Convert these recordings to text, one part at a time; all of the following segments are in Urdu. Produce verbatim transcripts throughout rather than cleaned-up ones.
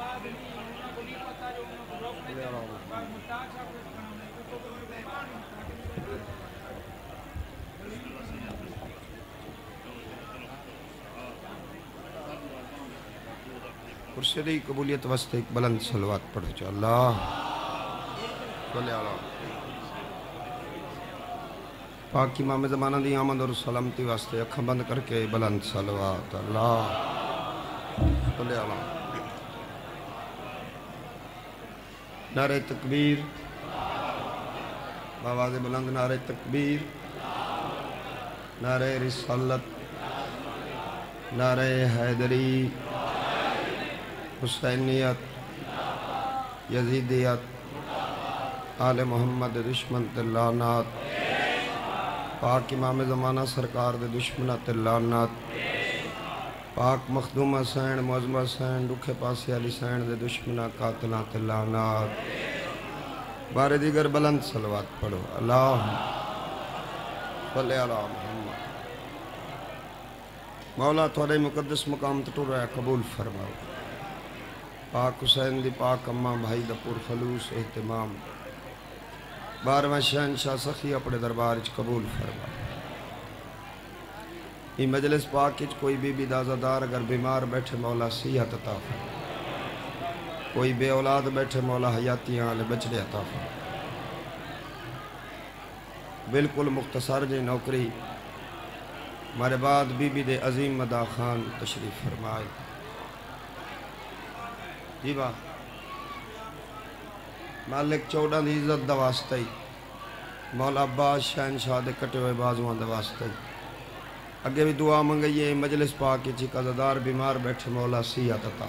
کرسی قبولیت واسطے ایک بلند صلوات پڑھو چا اللہ صلی اللہ پاک امام زمانہ دی آمد اور سلامتی واسطے اکھاں بند کر کے بلند صلوات اللہ صلی اللہ نعرہ تکبیر باواز بلند نعرہ تکبیر نعرہ رسالت نعرہ حیدری حسینیت یزیدیت آل محمد دشمن تلانات پاک امام زمانہ سرکار دے دشمنات تلانات پاک مخدومہ سین معظمہ سین دکھے پاسی علی سین دے دشمنہ قاتلات تلانات بارے دیگر بلند صلوات پڑھو اللہ صلی اللہ محمد مولا تھوڑے مقدس مقام تٹور رہا قبول فرماؤ پاک حسین دی پاک اماں بھائی دا پور خلوص اہتمام بارہواں شہنشاہ سخی اپنے دربار اچ قبول فرما یہ مجلس پاک اچ کوئی بی بی دازدار اگر بیمار بیٹھے مولا صحت عطا فرما کوئی بے اولاد بیٹھے مولا حیاتیاں آلے بچڑے عطا فرما بالکل مختصر جی نوکری ہمارے بعد بی بی دے عظیم مدا خان تشریف فرمائے جی با مالک چوڑا دی عزت دا واسطہ ہی مولا عباس شہنشاہ دے کٹے ہوئے بازوان دا واسطہ ہی اگے بھی دعا منگئیے مجلس پاکی چی قضادار بیمار بیٹھے مولا صحت عطا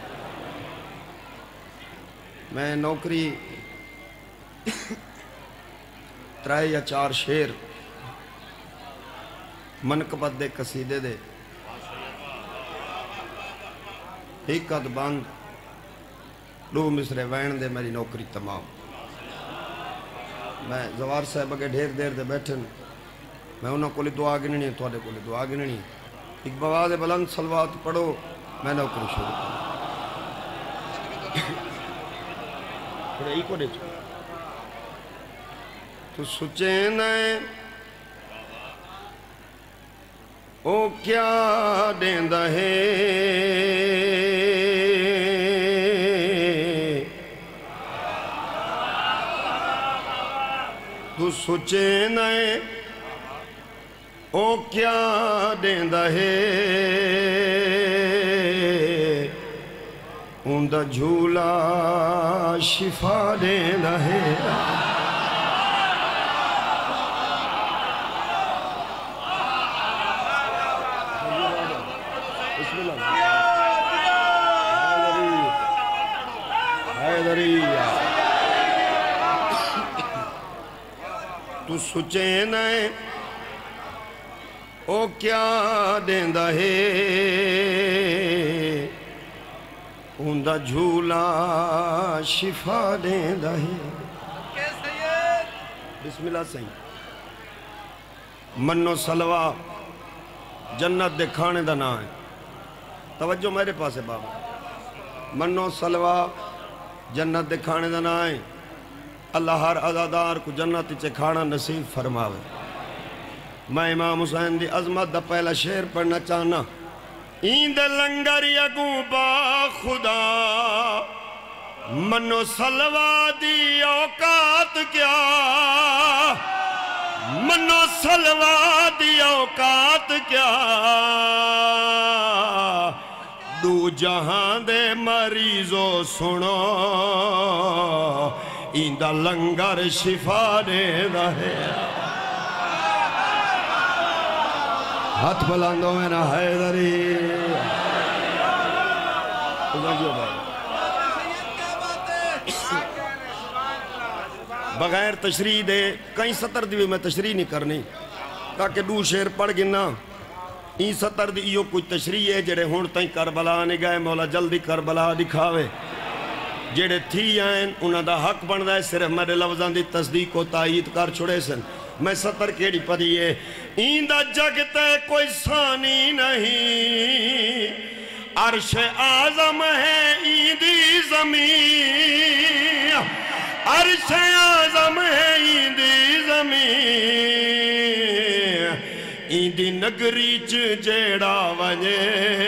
میں نوکری ترائے یا چار شیر منقبت دے قصیدے دے ایک قد بند دو مصرے وین دے میری نوکری تمام میں زوار صاحب اگے ڈھیر دیر دے بیٹھن میں انہوں کو لی دعا گننی ہے توڑے کو لی دعا گننی ہے ایک بواز بلند صلوات پڑھو میں نوکری شروع کروں ایک کو دے چھو تو سچے نئے او کیا دیندہ ہے تو سچے نئے او کیا دیندہ ہے اندہ جھولا شفا دیندہ ہے تو سچے نئے او کیا دیندہ ہے اندہ جھولا شفا دیندہ ہے بسم اللہ صحیح منو سلوہ جنت دے کھانے دا نا ہے توجہ میرے پاس ہے بابا منو سلوہ جنت دے کھانے دا نا ہے اللہ ہر عزادار کو جنت چے کھانا نصیب فرماوے میں امام حسین دی عظمت دا پہلا شعر پڑھنا چاہنا ایند لنگر یگوں با خدا منو سلوہ دی اوقات کیا منو سلوہ دی اوقات کیا دو جہاں دے مریضو سنو ایندہ لنگر شفا دے رہے ہاتھ بلندوں میں نہ حیدری بغیر تشریح دے کئی سطر دی میں تشریح نہیں کرنی تاکہ دو شیر پڑھ گنا این سطر دی یہ کوئی تشریح ہے جڑے ہون تائیں کربلا نہیں گئے مولا جلدی کربلا دکھاوے جڑے تھی آئیں انہاں دا حق بن ہے صرف میرے لفظاں دی تصدیق و تائید کر چھوڑے سن میں سطر کیڑی پڑھی ہے ایندہ جگتے کوئی ثانی نہیں عرش اعظم ہے ایندی زمین عرش اعظم ہے این دی زمین این دی نگری چ جیڑا ونجے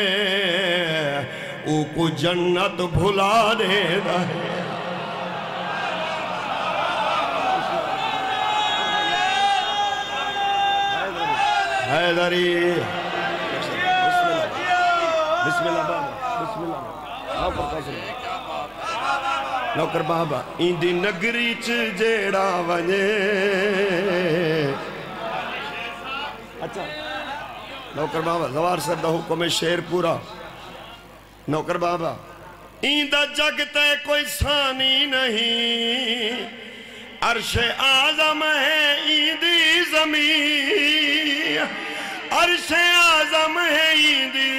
او کو جنت بھلا دے دا ہے حیدری بسم اللہ بابا بسم اللہ نوکر قاسم نوکر بابا این دی نگری چ جیڑا ونجے اچھا نوکر بابا زوار صاحب دا حکم شیر پورا نوکر بابا این دا جگ تے کوئی ثانی نہیں عرش اعظم ہے این دی زمین عرش اعظم ہے این دی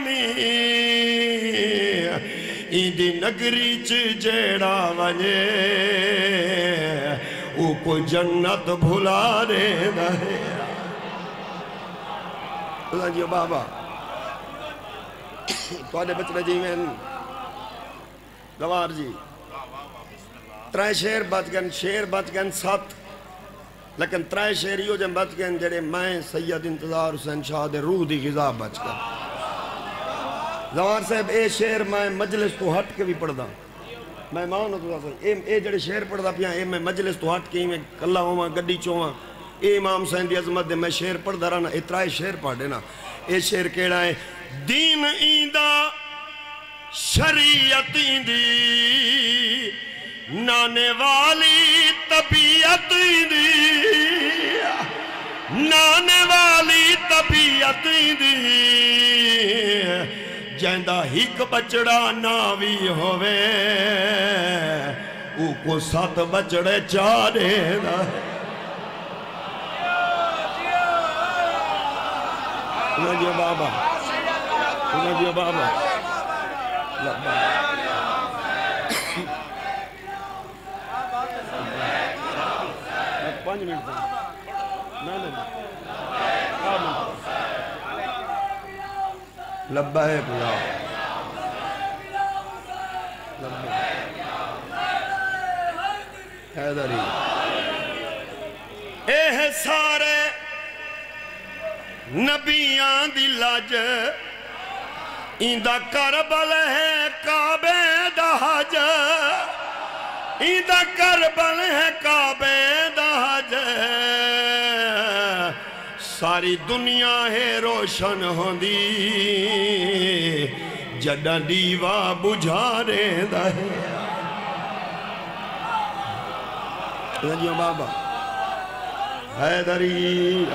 زمین این دی نگری چ جیڑا ونجے او کو جنت بھلا دے دا ہے اللہ جی بابا تو آنے بچنے جی میں گوار جی ترائے شیر بچ گئن شیر بچ گئن سات لیکن ترائے شیریوں جن بچ گئن جڑے میں سید انتظار حسین شاہ دے روح دی غذا بچ گئن زوار صاحب اے شیر میں مجلس تو ہٹ کے بھی پڑھ دا میں ماؤں تو اے جڑے شیر پڑھ دا پیا اے میں مجلس تو ہٹ کے میں کلہ ہوں گڈی چوہاں اے امام حسین دی عظمت دے میں شیر پڑھ دا رہنا اے ترائے شیر پڑھ دینا اے شیر کیڑا ہے دین ایندہ شریعت ایندی نانے والی طبیعت ایندی نانے والی طبیعت ایندی جیندہ ہک بچڑا ناوی ہوئے او کو سات بچڑے چارے دا ہے اللہ جی بابا اللہ جی بابا پانچ منٹ لبیک اللہ حیدری اے سارے نبیان دی لاج ایندہ کربل ہے کعبے دا حج ایندہ کربل ہے کعبے دا حج ساری دنیا ہے روشن ہوندی جڈا دیوا بجھارے دا ہے رجیو بابا حیدری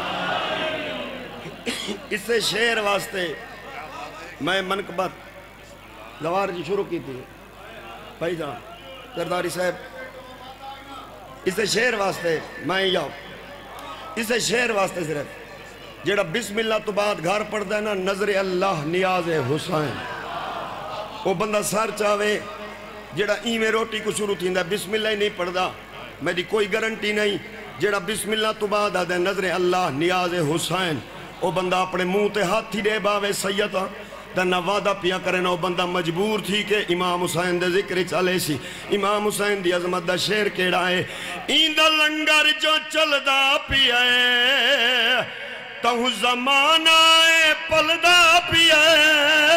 اس سے شعر واسطے میں منقبت زوار جی شروع کی تھی بھائی جان سرداری صاحب اس سے شعر واسطے میں یاؤ اس سے شعر واسطے صرف جیڑا بسم اللہ تو بعد گھر پڑھ دینا نظر اللہ نیاز حسین وہ بندہ سار چاہوے جیڑا ایمیں روٹی کو شروع تھی بسم اللہ ہی نہیں پڑھ دا میری کوئی گارنٹی نہیں جیڑا بسم اللہ تو بعد آدھے نظر اللہ نیاز حسین وہ بندہ اپنے منہ تے ہاتھ ہی دے باوے سیدہ تنہ وعدہ پیا کرے نا وہ بندہ مجبور تھی کہ امام حسین دے ذکر چلے سی امام حسین دی عظمت دا شیر کیڑا ہے ایندہ لنگر جو چل دا پیا ہے تہو زمانہ پل دا پیا ہے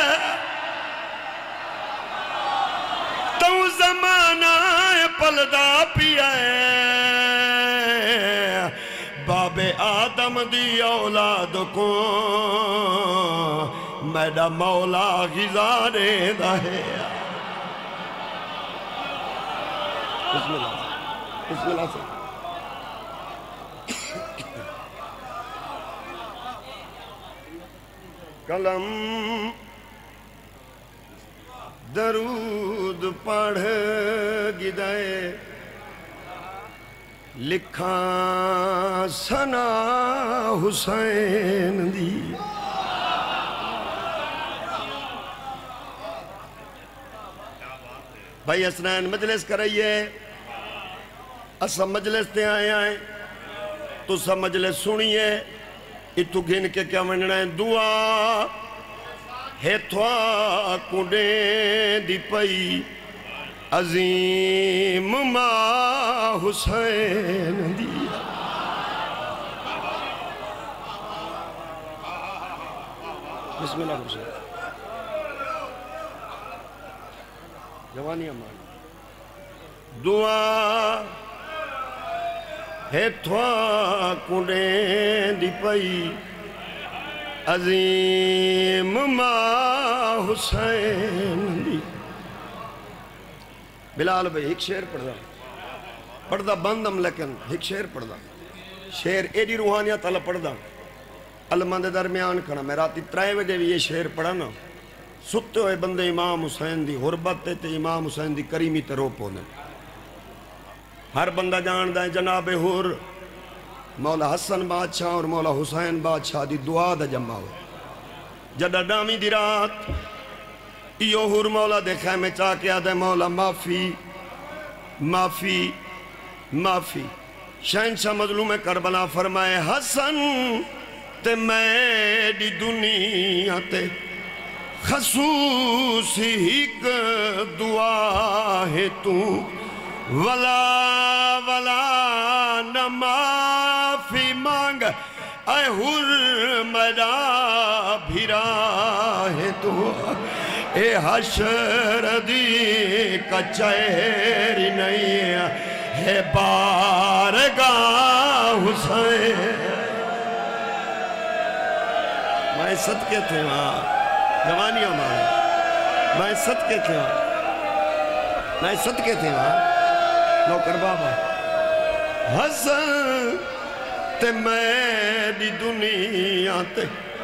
تہو زمانہ پل دا پیا ہے باب آدم دی اولاد کو میڈا مولا غزارے دا ہے بسم اللہ بسم اللہ سے کلم درود پڑھ گدائے لکھاں سنا حسین دی بھائی حسنین مجلس کرائیے اسا مجلس تے آئے آئے تو سا مجلس سنیے اتو گھن کے کیا مننا ہے دعا ہے تھوا کنڈیں دی پئی عظیم ماں حسین دی بسم اللہ حسین جوانی امان دعا ہے تھوا کنڈیں دی پئی عظیم ماں حسین دی بلال بھائی ایک شعر پڑھ دا پڑھ دا بندم لیکن ایک شعر پڑھ دا شعر ایڈی روحانیت اللہ پڑھ دا علماء دے درمیان کھڑا میں راتی ترائے وجہ بھی یہ شعر پڑھا نا ستے ہوئے بندے امام حسین دی غربت تے امام حسین دی کریمی تے روپ ہونے ہر بندہ جان دائیں جناب حور مولا حسن بادشاہ اور مولا حسین بادشاہ دی دعا دا جمع ہو جدہ ڈامی دی رات ایو حور مولا دیکھا میں چاہ کیا دے مولا معافی معافی معافی شہنشاہ مظلوم کربلا فرمائے حسن تے میری دنیا تے خصوصی ایک دعا ہے تو ولا ولا نہ معافی مانگ اے حر میرا بھیرا ہے تو اے حشر دی کا چہری نہیں ہے بارگاہ حسین میں صدقے تھے وہاں جوانی ہمارے میں صدقے تھے وہاں میں صدقے تھے وہاں نوکر بابا حسن تے میری دنیا تے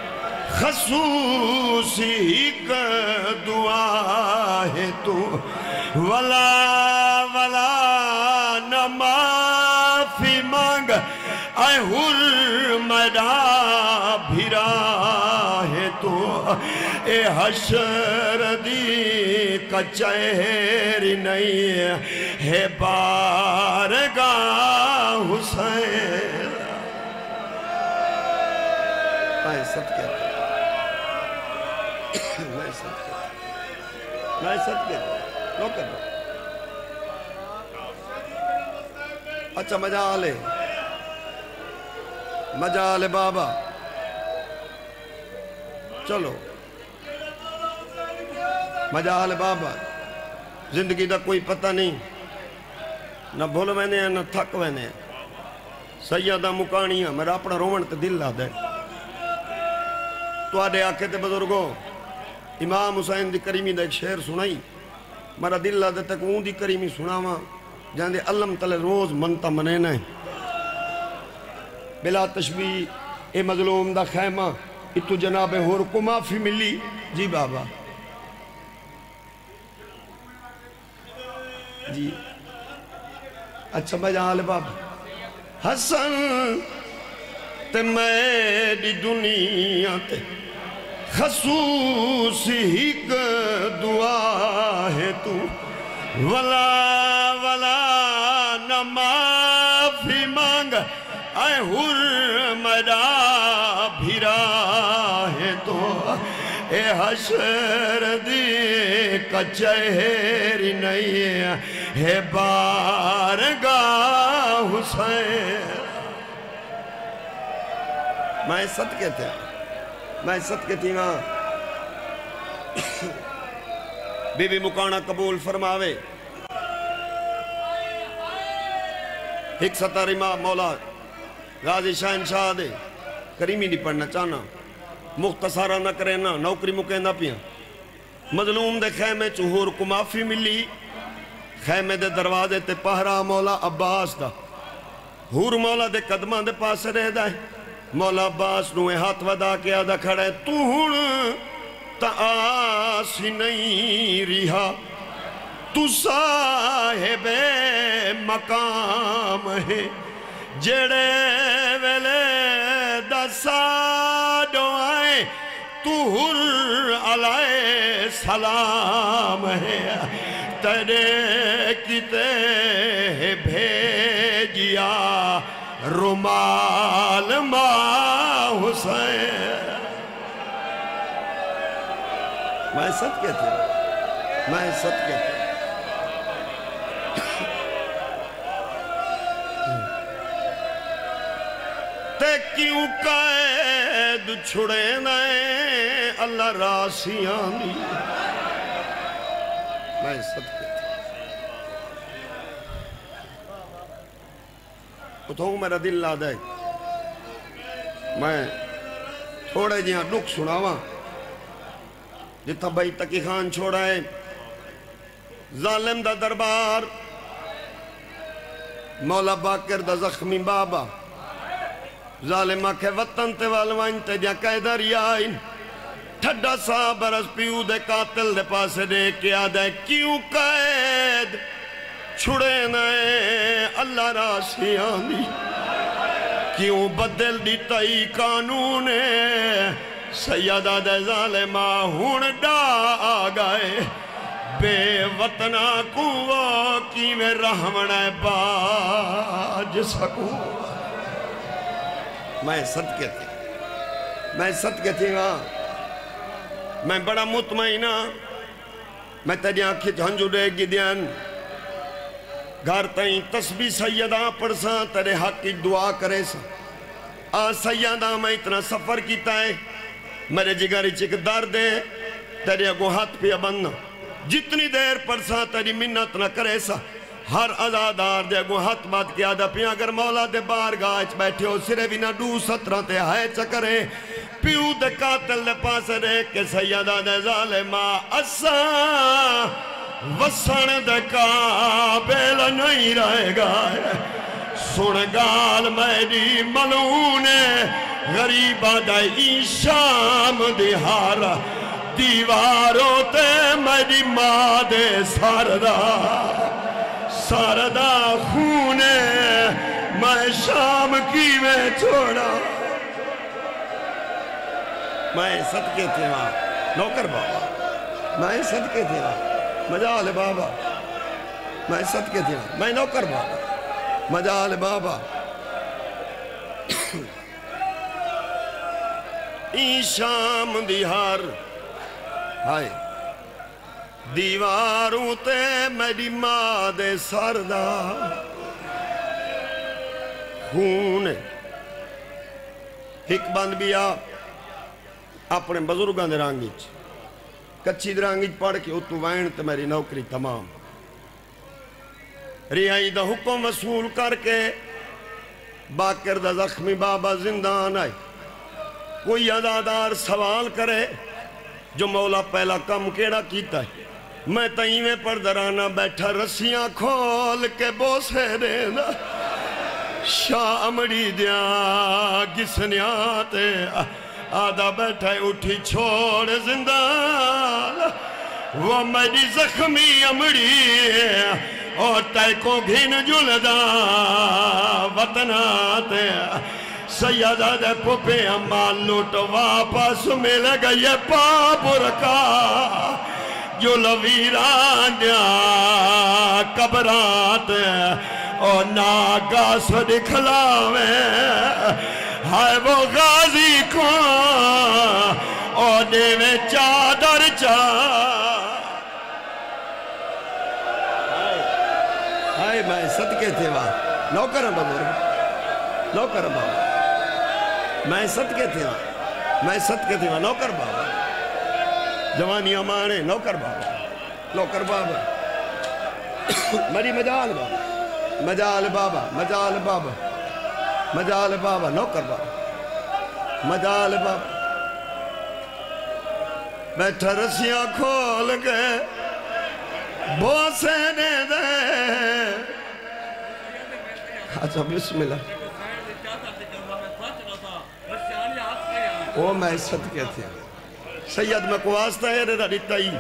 خصوصی ایک دعا ہے تو ولا ولا نہ معافی مانگ اے حر میرا بھیرا ہے تو اے حشر دی کا چہری نہیں ہے بارگاہ حسین میں صدقے میں صدقے میں صدقے نو کر دو اچھا مجالے مجالے بابا چلو مجالے بابا زندگی دا کوئی پتہ نہیں نہ بھول وینے ہیں نہ تھک وینے ہیں سیدہ مکانیاں میرا اپنا رومن تے دل لا دے تو آدھے آکے تے بزرگو امام حسین دی کریمی دا ایک شعر سنائی میرا دل لا دے تک اون دی کریمی سناواں جہاں دے علم تلے روز منتا منینا ہے بلا تشبیح اے مظلوم دا خیمہ اتو جناب حور کو معافی ملی جی بابا جی اچھا بجال بابا حسن تے میری دنیا تے خصوصی ایک دعا ہے تو ولا ولا نہ معافی مانگ اے حر میرا بھیرا ہے تو اے حشر دی کا چہری نہیں ہے بارگاہ حسین میں صدقے تھے میں صدقے تھی وہاں بی بی مکانہ قبول فرماوے ایک ستاری ماں مولا غازی شہنشاہ دے کریمی نہیں پڑھنا چاہنا مختصارہ نہ کرے نا نوکری مکے نہ پیا مظلوم دے خیمے چہور کو معافی ملی خیمے دے دروازے تے پہرا مولا عباس دا حور مولا دے قدمان دے پاس رہ دائے مولا عباس نوے ہاتھ ودا کے آدھا کھڑے تو ہن تا آسی نہیں رہا تو صاحب مقام ہے جڑے ویلے دسا دعائیں تو حر علیہ السلام ہے تیرے کتے بھیجیا رمال ماں حسین میں صدقے تھے میں صدقے تھے کیوں قید چھڑے نئے اللہ راسیاں دی میں صدقے اتھوں میرا دل لا دے میں تھوڑے جہاں دکھ سناواں جتھا بھائی تقی خان چھوڑا ہے ظالم دا دربار مولا باکر دا زخمی بابا ظالمہ کے وطن تے والوائن تے دیا قیدر یائن ٹھڈا سا برس پیو دے قاتل دے پاسے دے کیا دے کیوں قید چھڑے نئے اللہ راسیاں دی کیوں بدل دی تئی قانون سیدہ دے ظالمہ ہون ڈا آگئے بے وطنہ کو کی میں رحمنہ باج سکوں میں صدقے تھی میں صدقے تھی وہاں میں بڑا مطمئنہ میں تیری آنکھی جھنجو دے گی دیان گھر تائیں تسبیح سیدہ پڑساں تیرے حق کی دعا کرے سا آ سیدہ میں اتنا سفر کیتا ہے میرے جگری چک درد ہے تیرے اگو ہاتھ پہ بننا جتنی دیر پڑساں تیری منت نہ کرے سا ہر ازادار دے اگو ہاتھ بات کیا دا پیا اگر مولا دے بارگاہ اچ بیٹھے ہو سرے بھی نہ ڈو سترہ تے ہائے چکرے پیو دے قاتل دے پاس رے کہ سیدہ دے ظالمہ اساں وسن دے قابل نہیں رہے گا سن گال میری ملون غریبہ دائی شام دیہار دیواروں تے میری ماں دے ساردہ ساردہ خون میں شام کی میں چھوڑا میں صدقے تھے وہاں نوکر بابا میں صدقے تھے وہاں مجال بابا میں صدقے تھے وہاں میں نوکر بابا مجال بابا ای شام دیہار ہائے دیواروں تے میری ماں دے سردہ خون ایک بند بیا اپنے بزرگاں دے رانگیچ کچھی دے رانگیچ پڑھ کے اتو وائن تے میری نوکری تمام ریائی دا حکم وصول کر کے باکر دا زخمی بابا زندان آئے کوئی عزادار سوال کرے جو مولا پہلا کم کیڑا کیتا ہے میں تئیں میں پردرانہ بیٹھا رسیاں کھول کے بوسے دینا شامڑی دیا گسنیاں تے آدھا بیٹھا اٹھی چھوڑ زندان وہ میری زخمی امڑی اور تے کو گھن جلدہ وطنات سیدہ دے پپے امال لوٹ واپس مل گئی پاپرکا جو لویران دیا قبرات اور ناگاس دکھلاویں ہائے وہ غازی کو اور دیوے چادر چاہ ہائے میں صدقے تھے وہاں نوکر بزرگ نوکر بابا میں صدقے تھے وہاں میں صدقے تھے وہاں نوکر بابا جوانی امانے نوکر بابا نوکر بابا میری مجال بابا مجال بابا مجال بابا مجال بابا نوکر بابا مجال بابا بیٹھا رسیاں کھول گئے بوسے نے دے اچھا بسم اللہ وہ میں صدقے تھے سید میں کو واسطہ ہے رہا دیتا ہی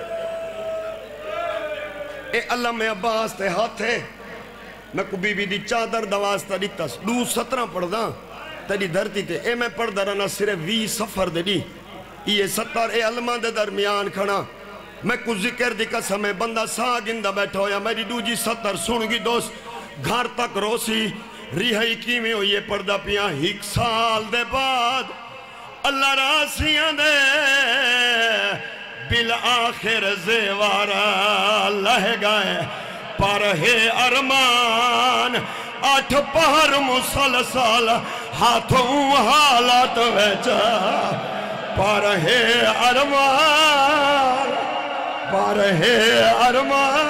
اے اللہ میں عباس تے ہاتھے میں کو بی بی دی چادر دواسطہ دیتا دو سترہ پڑھ دا تیری دھرتی تے اے میں پڑھ دا رہنا صرف وی سفر دے دی یہ ستر اے علمہ دے درمیان کھڑا میں کو ذکر دی قسم ہے بندہ سا گندہ بیٹھا ہویا میری دو جی ستر سنگی دوست گھر تک روسی ریحائی کی میں ہوئی پردہ پیاں ایک سال دے بعد اللہ راسیاں دے بالآخر زیوارا لہ گئے پر ہے ارمان آٹھ پہر مسلسل ہاتھوں حالت ویچ پر ہے ارمان پر ہے ارمان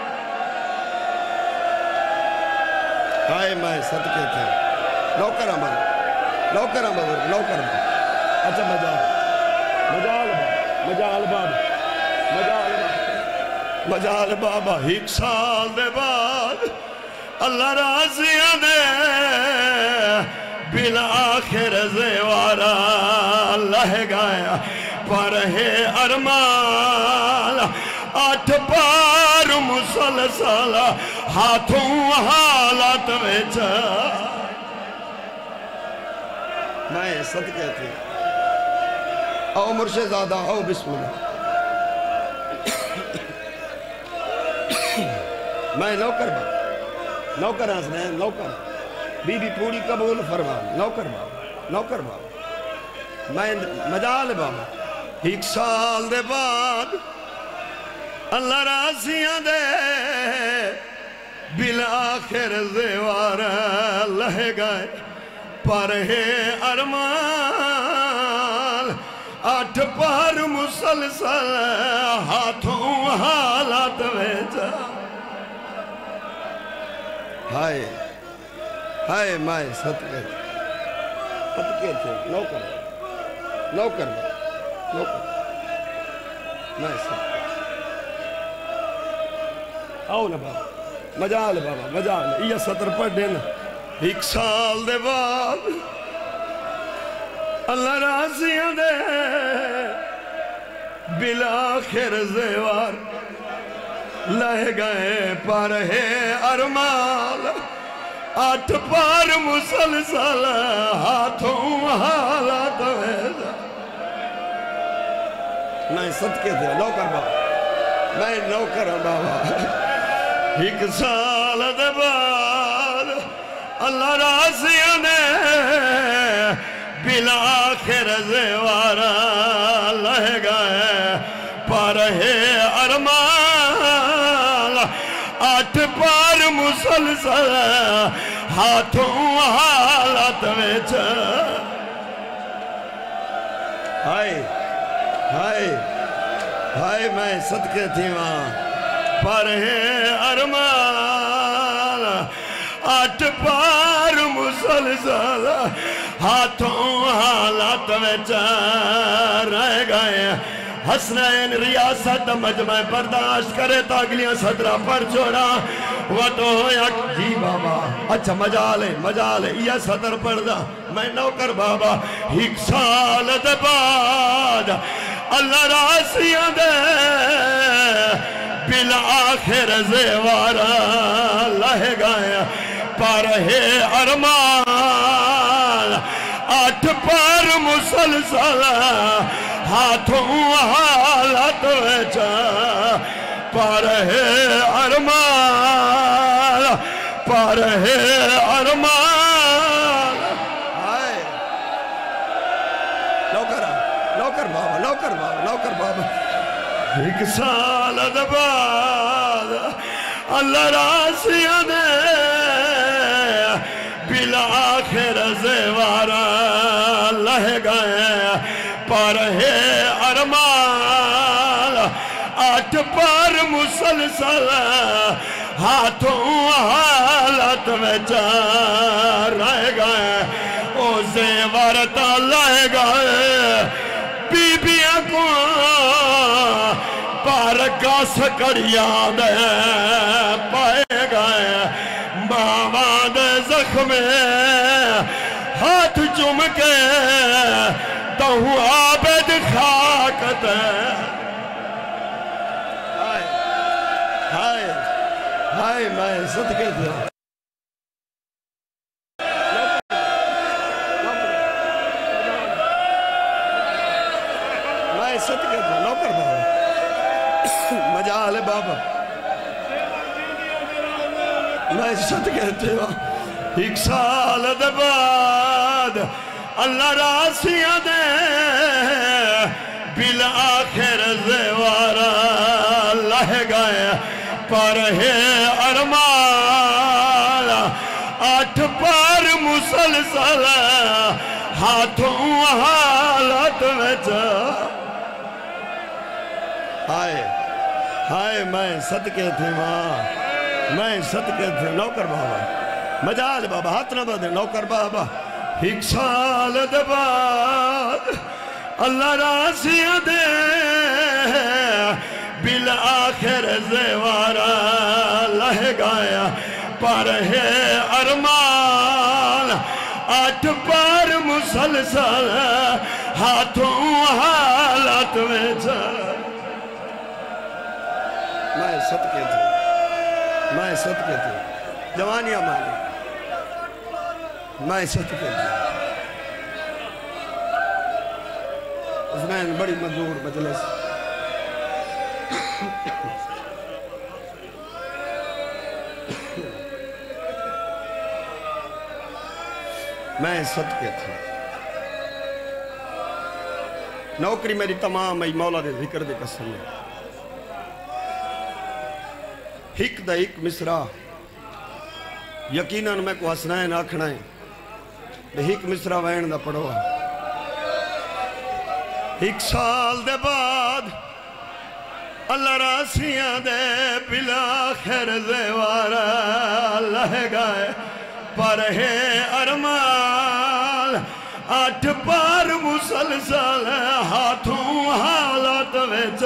آئے میں صدقے تھے نوکر عمل نوکر عمل نوکر عمل اچھا مجال مجال مجال بابا مجال بابا مجال بابا ایک سال دے بعد اللہ راضیاں دے بالآخر زیوارا اللہ گایا پر ہے ارمان آٹھ پار مسلسل ہاتھوں حالت ویچ میں صدقے تھے آؤ مرشد زادہ آؤ بسم اللہ میں نوکر با نوکر ہنسنے نوکر بی بی پوری قبول فرمان نوکر با نوکر با میں مجال بابا ایک سال دے بعد اللہ راضیاں دے بالآخر زیوار لہ گئے پر ہے ارمان آٹھ پار مسلسل ہاتھوں حالات ویچا ہائے ہائے مائے صدقے صدقے تھے نوکر نوکر نوکر میں صدقے آؤ نا بابا مجال بابا مجال یہ سطر پڑھ دینا ایک سال دے بعد اللہ راضیاں دے بالآخر زیوار لہ گئے پر ہے ارمال آٹھ پار مسلسل ہاتھوں حالات ویزا میں صدقے تھے نوکر بابا میں نوکر بابا ایک سال دے بعد اللہ راضیاں نے بالآخر زیوارا لہ گئے پر ہے ارمان آٹھ پار مسلسل ہاتھوں حالت ویچ ہائے ہائے ہائے میں صدقے تھی وہاں پر ہے ارمان آٹھ پار مسلسل ہاتھوں حالات ویچ رہ گئے حسنین ریاست مجمع برداشت کرے تاگلیاں صدرہ پر چھوڑا وہ تو ہویا جی بابا اچھا مجالے مجالے یہ صدر پردہ میں نوکر بابا ایک سال دے بعد اللہ راضیاں دے بالآخر زیوارا لہ گئے پر ہے ارمان آٹھ پار مسلسل ہاتھوں حالت ویچا پر ہے ارمان پر ہے ارمان آئے نوکر نوکر بابا نوکر بابا نوکر بابا ایک سال دے بعد اللہ راضیاں دے بالآخر زیوارا لہ گئے پر ہے ارمان آٹھ پار مسلسل ہاتھوں حالت ویچ رہ گئے او زیورتا لہ گئے بی بیاں کو پارکا سکڑیاں دے پائے گئے ماما دے زخمے ہاتھ چم کے تہو عابد خاک دے ہائے ہائے ہائے میں صدقے تھے میں صدقے تھے نوکر بابا مجال بابا میں صدقے تھے ایک سال دے بعد اللہ راضیاں دے بالآخر زیوارا لہ گئے پر ہے ارمان آٹھ پار مسلسل ہاتھوں حالت وچ ہائے ہائے میں صدقے تھے ماں میں صدقے تھے نوکر بابا مجال بابا ہاتھ نہ بدے نوکر بابا ایک سال دے بعد اللہ راسیاں دے بالآخر زیوارا لہ گایا پر ہے ارمان آٹھ پار مسلسل ہاتھوں حالت میں چل میں صدقے تھے میں صدقے تھے جوانیاں مالی میں صدقے تھے حسنین بڑی مزور مجلس میں صدقے تھے نوکری میری تمام ای مولا دے ذکر دے قسم ہے ہک دا ہک مصرہ یقیناً میں کو حسنین آکھنا ہے ہک مصرہ وین دا پڑھو ایک سال دے بعد اللہ راسیاں دے بالآخر زیوارا لہ گائے پر ہے ارمان آٹھ پار مسلسل ہاتھوں حالت وچ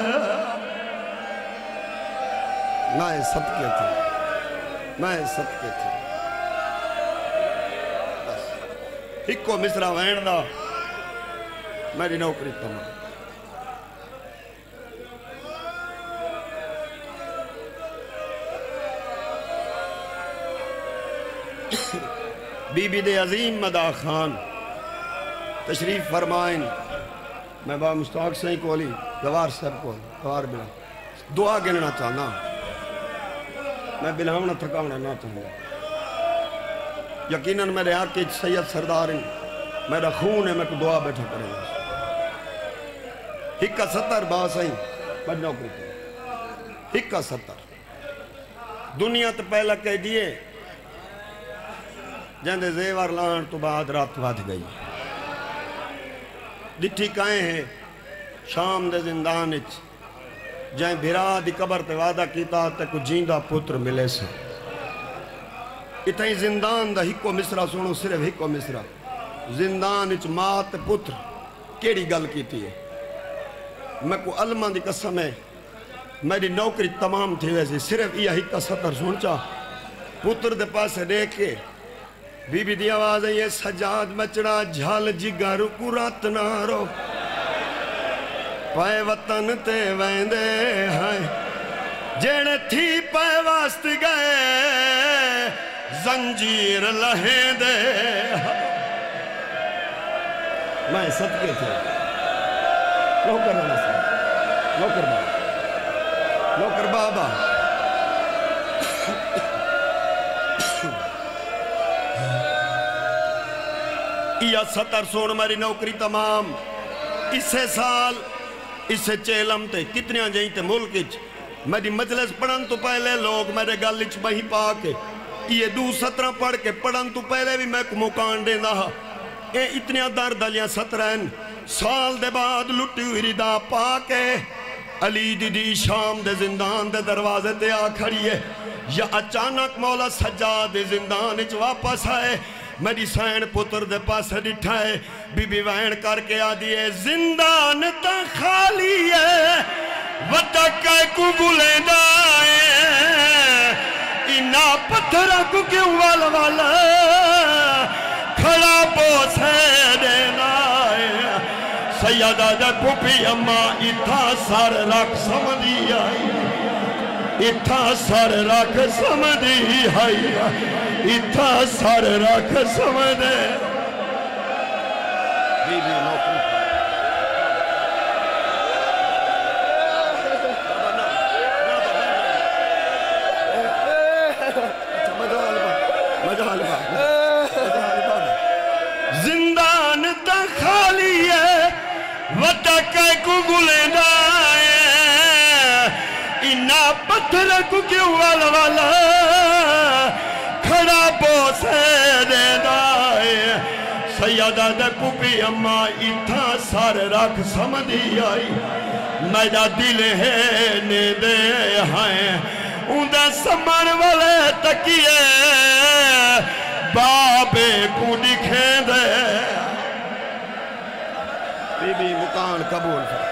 میں صدقے تھے میں صدقے تھے ہکو مصرہ وین دا میری نوکری تمام بی بی دے عظیم مدا خان تشریف فرمائن میں با مستاق سہی کولی گوار صاحب کو گوار بلا دعا گننا چاہنا میں بلہمنا تھکاونا نہ چاہنا یقیناً میرے آقے سید سردار ہیں میرا خون ہے میں کو دعا بیٹھا کریں گا ہکا ستر باس ہیں میں نوکری کریں ہکا ستر دنیا تو پہلا کہہ دیئے جہندے زیور لان تو بعد رات واد گئی ڈٹھی کائیں ہیں شام دے زندان اچ جائیں بھرا دی قبر تے وعدہ کیتا تے کو جیندہ پتر ملے سے اتھائی زندان دا ہکو مصرہ سنو صرف ہکو مصرہ زندان اچ مات پتر کیڑی گل کیتی ہے میں کو علمہ دی قسم ہے میری نوکری تمام تھی ویسی صرف یہ ہکا ستر سنچا پتر دے پاسے دیکھ کے بی بی دی آواز ہے یہ سجاد مچڑا جھال جگر کو رات نارو پائے وطن تے ویندے ہیں جیڑے تھی پائے واست گئے زنجیر لہیں دے میں صدقے تھے نوکر نسل نوکر بابا نوکر بابا یا ستر سون میری نوکری تمام اسے سال اسے چیلم تے کتنیاں جائیں تے ملک میری مجلس پڑھن تو پہلے لوگ میرے گلچ بہی پا کے یہ دو سترہ پڑھ کے پڑھن تو پہلے بھی میں کو مکان دے دا اے اتنیاں در دلیاں سترین سال دے بعد لٹی ہوئی ردا پا کے علی دی دی شام دے زندان دے دروازے تے آ کھڑی ہے یا اچانک مولا سجاد دے زندان اچ واپس آئے میری سین پتر دے پاس ڈٹھائے بی بی وین کر کے آ دیئے زندان تا خالی ہے وٹکے کو بلے دائے اینا پتھرہ کو کیوں والا والا کھڑا بوسے دینا سیدہ دے پوپی اممہ اتھا سر رکھ سمدھی آئی اتھا سر رکھ سمدھی آئی اتھا سر رکھ سمدھے بی بی نوکری زندان تا خالی ہے وٹکے کو گلے دائے اینا پتھر کو کیوں والا والا کھڑا بو دادا دے پوپی اما اتھا سارے رکھ سمدھی آئی میرا دل ہے نے دے ہائیں اندہ سمن والے تکیے بابے کو دکھیں دے بی بی مکان قبول